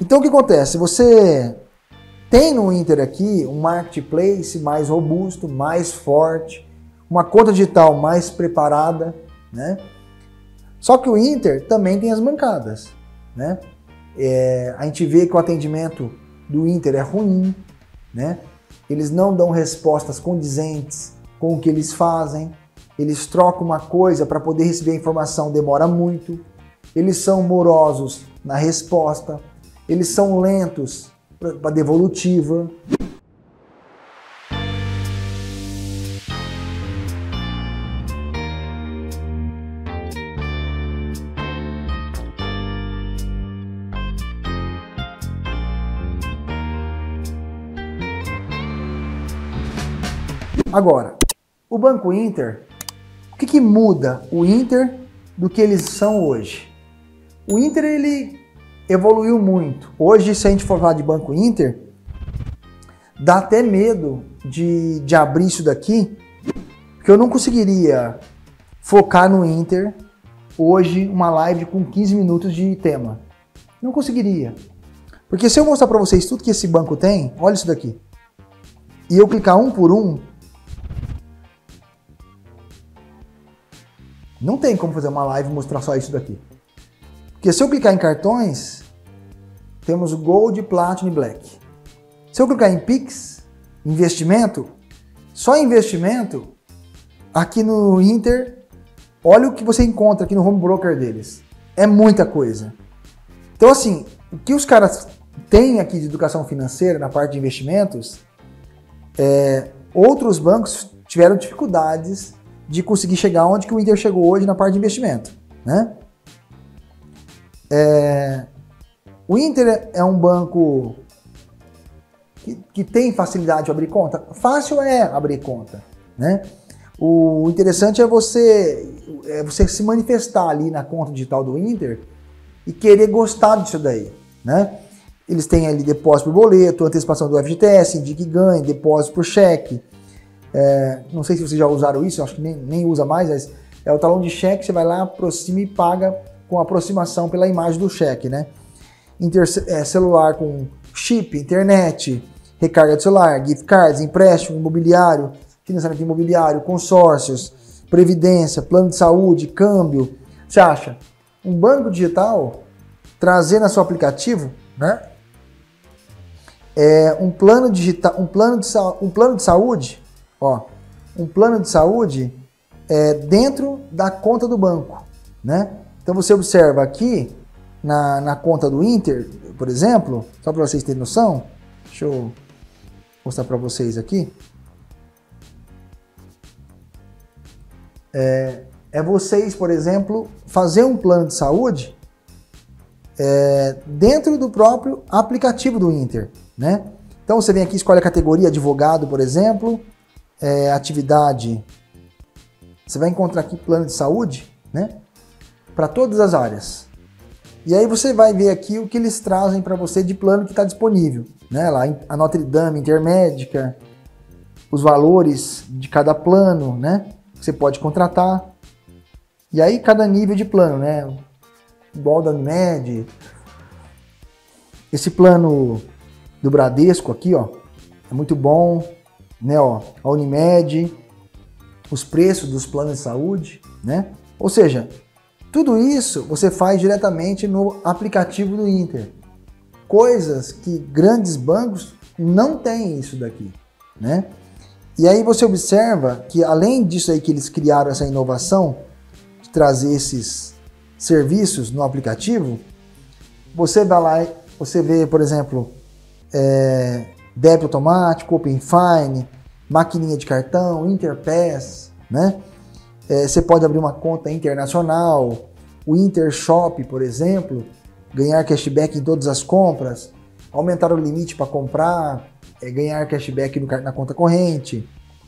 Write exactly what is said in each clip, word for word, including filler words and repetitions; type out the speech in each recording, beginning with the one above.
Então o que acontece? Você tem no Inter aqui um marketplace mais robusto, mais forte, uma conta digital mais preparada, né? Só que o Inter também tem as mancadas, né? É, a gente vê que o atendimento do Inter é ruim, né? Eles não dão respostas condizentes com o que eles fazem, eles trocam uma coisa para poder receber a informação, demora muito, eles são morosos na resposta, eles são lentos para devolutiva. Agora, o Banco Inter, o que, que muda o Inter do que eles são hoje? O Inter, ele evoluiu muito. Hoje, se a gente for falar de Banco Inter, dá até medo de, de abrir isso daqui, porque eu não conseguiria focar no Inter hoje, uma live com quinze minutos de tema. Não conseguiria. Porque se eu mostrar para vocês tudo que esse banco tem, olha isso daqui, e eu clicar um por um, não tem como fazer uma live e mostrar só isso daqui. Porque se eu clicar em cartões, temos o Gold, Platinum e Black. Se eu clicar em Pix, investimento, só investimento, aqui no Inter, olha o que você encontra aqui no home broker deles. É muita coisa. Então assim, o que os caras têm aqui de educação financeira na parte de investimentos, é, outros bancos tiveram dificuldades de conseguir chegar onde que o Inter chegou hoje na parte de investimento, né? É, o Inter é um banco que, que tem facilidade de abrir conta? Fácil é abrir conta, né? O interessante é você, é você se manifestar ali na conta digital do Inter e querer gostar disso daí, né? Eles têm ali depósito por boleto, antecipação do F G T S, indique ganho, depósito por cheque. É, não sei se vocês já usaram isso, acho que nem, nem usa mais, mas é o talão de cheque, você vai lá, aproxima e paga com aproximação pela imagem do cheque, né? Inter, é, celular com chip, internet, recarga de celular, gift cards, empréstimo imobiliário, financiamento imobiliário, consórcios, previdência, plano de saúde, câmbio. Você acha? Um banco digital trazer no seu aplicativo, né? É, um plano digital, um plano de, um plano de saúde, ó, um plano de saúde é, dentro da conta do banco, né? Então você observa aqui na, na conta do Inter, por exemplo, só para vocês terem noção, deixa eu mostrar para vocês aqui. É, é vocês, por exemplo, fazer um plano de saúde é, dentro do próprio aplicativo do Inter, né? Então você vem aqui, escolhe a categoria advogado, por exemplo, é, atividade, você vai encontrar aqui plano de saúde, né? Para todas as áreas. E aí você vai ver aqui o que eles trazem para você de plano que está disponível, né? Lá a Notre Dame Intermédica, os valores de cada plano, né? Que você pode contratar. E aí cada nível de plano, né? Igual da Unimed. Esse plano do Bradesco aqui, ó, é muito bom, né? Ó, a Unimed, os preços dos planos de saúde, né? Ou seja, tudo isso você faz diretamente no aplicativo do Inter. Coisas que grandes bancos não têm isso daqui, né? E aí você observa que além disso aí que eles criaram essa inovação de trazer esses serviços no aplicativo, você vai lá, você vê, por exemplo, é, débito automático, Open Fine, maquininha de cartão, Interpass, né? É, você pode abrir uma conta internacional, o Intershop, por exemplo, ganhar cashback em todas as compras, aumentar o limite para comprar, é, ganhar cashback no, na conta corrente,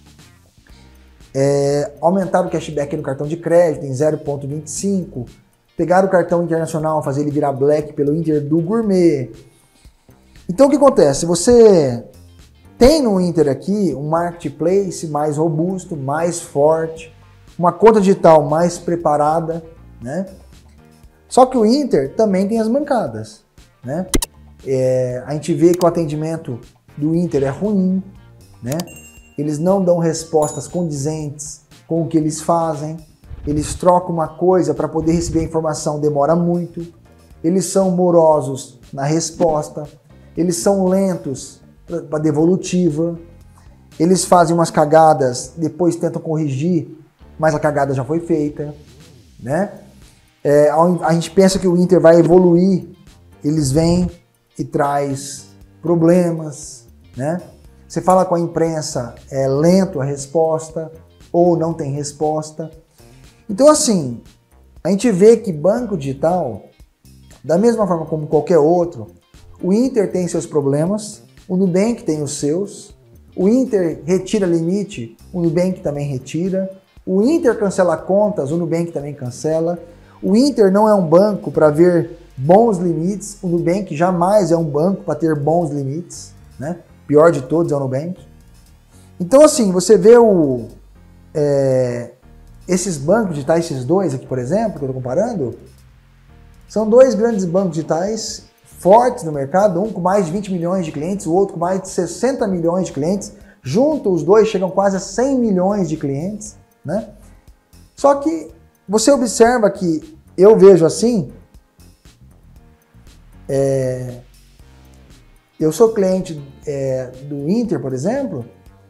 é, aumentar o cashback no cartão de crédito em zero vírgula vinte e cinco, pegar o cartão internacional, fazer ele virar Black pelo Inter do Gourmet. Então o que acontece? Você tem no Inter aqui um marketplace mais robusto, mais forte, uma conta digital mais preparada, né? Só que o Inter também tem as mancadas, né? É, a gente vê que o atendimento do Inter é ruim, né? Eles não dão respostas condizentes com o que eles fazem. Eles trocam uma coisa para poder receber a informação, demora muito. Eles são morosos na resposta. Eles são lentos para devolutiva. Eles fazem umas cagadas, depois tentam corrigir, mas a cagada já foi feita, né? É, a gente pensa que o Inter vai evoluir, eles vêm e traz problemas, né? Você fala com a imprensa, é lento a resposta ou não tem resposta. Então, assim, a gente vê que banco digital, da mesma forma como qualquer outro, o Inter tem seus problemas, o Nubank tem os seus, o Inter retira limite, o Nubank também retira, o Inter cancela contas, o Nubank também cancela, o Inter não é um banco para ver bons limites, o Nubank jamais é um banco para ter bons limites, né? Pior de todos é o Nubank. Então, assim, você vê o, é, esses bancos digitais, esses dois aqui, por exemplo, que eu estou comparando, são dois grandes bancos digitais fortes no mercado, um com mais de vinte milhões de clientes, o outro com mais de sessenta milhões de clientes. Juntos, os dois chegam quase a cem milhões de clientes, né? Só que você observa que eu vejo assim, é, eu sou cliente é, do Inter, por exemplo,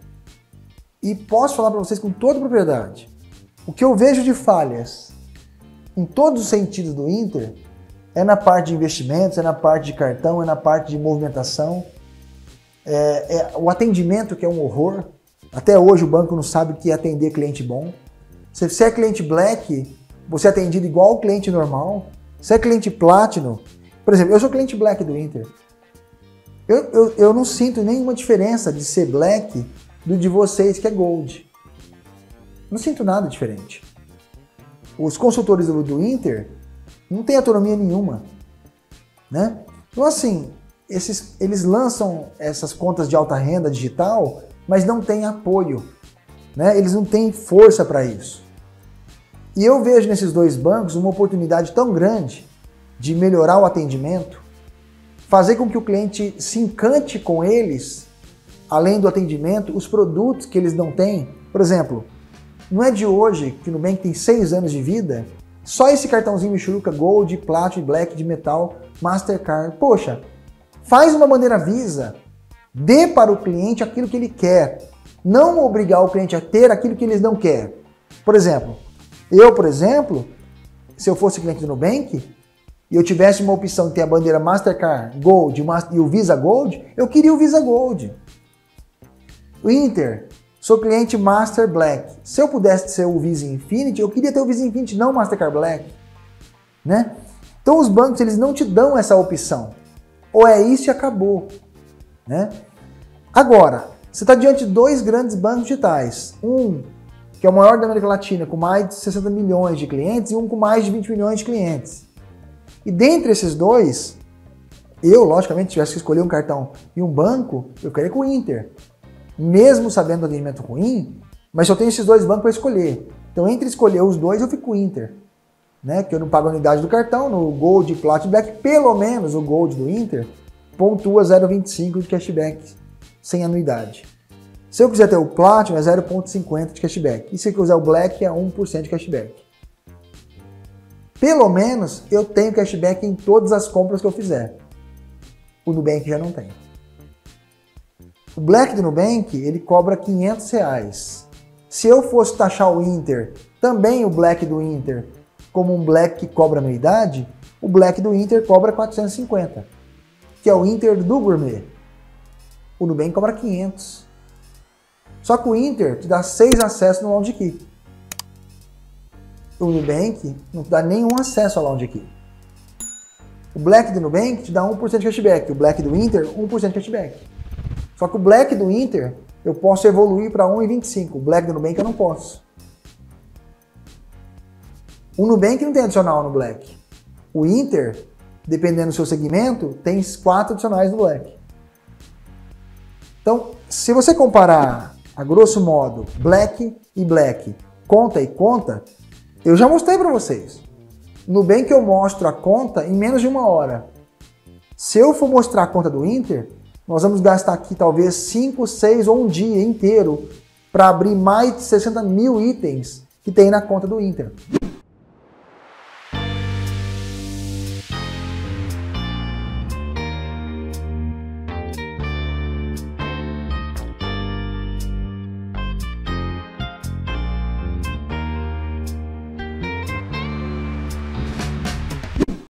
e posso falar para vocês com toda propriedade. O que eu vejo de falhas em todos os sentidos do Inter é na parte de investimentos, é na parte de cartão, é na parte de movimentação. É, é o atendimento que é um horror. Até hoje o banco não sabe o que é atender cliente bom. Se você é cliente Black, você é atendido igual o cliente normal. Se é cliente Platinum, por exemplo, eu sou cliente Black do Inter. Eu, eu, eu não sinto nenhuma diferença de ser Black do de vocês que é Gold. Não sinto nada diferente. Os consultores do, do Inter não têm autonomia nenhuma, né? Então, assim, esses, eles lançam essas contas de alta renda digital, mas não têm apoio, né? Eles não têm força para isso. E eu vejo nesses dois bancos uma oportunidade tão grande de melhorar o atendimento, fazer com que o cliente se encante com eles, além do atendimento, os produtos que eles não têm. Por exemplo, não é de hoje que o Nubank tem seis anos de vida, só esse cartãozinho Michuruca Gold, Platinum, Black, de metal, Mastercard. Poxa, faz uma bandeira Visa, dê para o cliente aquilo que ele quer, não obrigar o cliente a ter aquilo que ele não quer. Por exemplo, eu, por exemplo, se eu fosse cliente do Nubank, e eu tivesse uma opção de ter a bandeira Mastercard Gold e o Visa Gold, eu queria o Visa Gold. O Inter, sou cliente Master Black. Se eu pudesse ser o Visa Infinity, eu queria ter o Visa Infinity, não o Mastercard Black, né? Então os bancos, eles não te dão essa opção. Ou é isso e acabou, né? Agora, você está diante de dois grandes bancos digitais. Um, que é o maior da América Latina, com mais de sessenta milhões de clientes, e um com mais de vinte milhões de clientes. E dentre esses dois, eu, logicamente, se tivesse que escolher um cartão e um banco, eu queria com o Inter. Mesmo sabendo do atendimento ruim, mas só tenho esses dois bancos para escolher. Então, entre escolher os dois, eu fico com o Inter, né? Que eu não pago a unidade do cartão, no Gold, Platinum, Black, pelo menos o Gold do Inter pontua zero vírgula vinte e cinco de cashback, sem anuidade. Se eu quiser ter o Platinum, é zero vírgula cinquenta de cashback. E se eu quiser o Black, é um por cento de cashback. Pelo menos eu tenho cashback em todas as compras que eu fizer. O Nubank já não tem. O Black do Nubank, ele cobra quinhentos reais. Se eu fosse taxar o Inter, também o Black do Inter, como um Black que cobra anuidade, o Black do Inter cobra quatrocentos e cinquenta, que é o Inter do Gourmet. O Nubank cobra quinhentos. Só que o Inter te dá seis acessos no Lounge Key. O Nubank não te dá nenhum acesso ao Lounge Key. O Black do Nubank te dá um por cento de cashback. O Black do Inter, um por cento de cashback. Só que o Black do Inter, eu posso evoluir para um vírgula vinte e cinco. O Black do Nubank eu não posso. O Nubank não tem adicional no Black. O Inter, dependendo do seu segmento, tem quatro adicionais no Black. Então, se você comparar, a grosso modo, Black e Black, conta e conta, eu já mostrei para vocês. No Nubank eu mostro a conta em menos de uma hora. Se eu for mostrar a conta do Inter, nós vamos gastar aqui talvez cinco, seis ou um dia inteiro para abrir mais de sessenta mil itens que tem na conta do Inter.